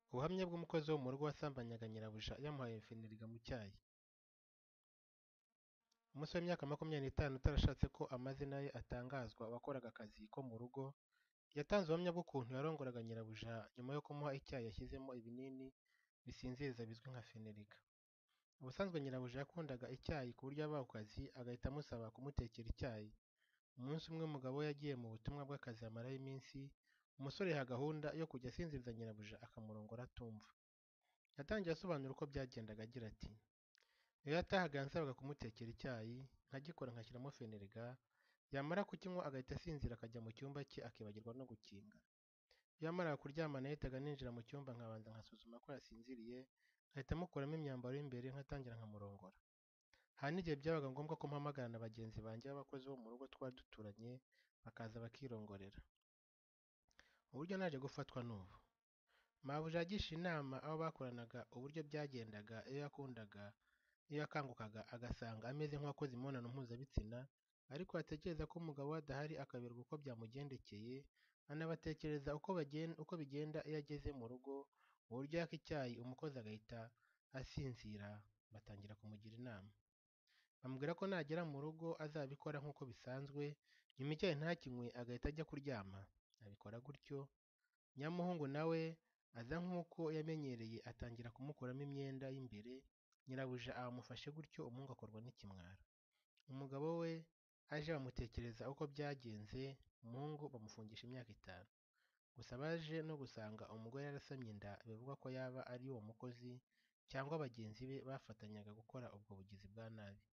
Ubuhamya bw'umukozi wo mu rugo wasambanyaga nyirabuja yamuhaye feneriga mu cyayi. Umusore w'imyaka 25 utarashatse ko amazina ye atangazwa wakoraga akazi ko mu rugo yatanze ubuhamya bw'ukuntu yarongoraga nyirabuja nyuma yo kumuha icyayi yashyizemo ibinini bisinziriza bizwi nka feneriga. Ubusanzwe nyirabuja yakundaga icyayi ku buryo ava ku kazi agahita amusaba kumutekera icyayi. Umunsi umwe umugabo we yagiye mu butumwa bw'akazi amarayo iminsi, umusore yiha gahunda yo kujya asinziriza nyirabuja akamurongora atumva. Yatangiye asobanura uko byagendaga agira ati: iyo yatahaga yansabaga kumutekera icyayi nkagikora nkashyiramo feneriga, yamara kukinywa agahita asinzira akajya mu cyumba cye akibagirwa no gukinga. Iyo yamaraga kuryama nahitaga ninjira mu cyumba nkabanza nkasuzuma ko yasinziriye, nkahita mukuramo imyambaro y'imbere nkatangira nkamurongora. Hari n'igihe byabaga ngombwa ko mpamagara na bagenzi banjye b'abakozi bo mu rugo twari duturanye bakaza bakirongorera. Uburyo naje gufatwa n'ubu: mabuja yagisha inama abo bakoranaga uburyo byagendaga iyo yakangukaga agasanga ameze nk'uwakoze imibonano mpuzabitsina, ariko yatekereza ko umugabo we adahari akaberwa uko byamugendekeye, anabatekereza uko bigenda iyo ageze mu rugo, uburyo yaka icyayi umukozi agahita asinzira. Batangira kumugira inama, bamubwira ko nagera mu rugo azabikora nk'uko bisanzwe, nyuma icyayi ntakinywe agahita ajya kuryama. Abikora gutyo, nyamuhungu nawe aza nk'uko yamenyereye atangira kumukuramo imyenda y'imbere, nyirabuja abamufashe gutyo umuhungu akorwa n'ikimwaro. Umugabo we aje bamutekereza uko byagenze, umuhungu bamufungisha imyaka 5. Gusa baje no gusanga umugore yarasamye inda bivugwa ko yaba ari uwo mukozi cyangwa bagenzi be bafatanyaga gukora ubwo bugizi bwa nabi.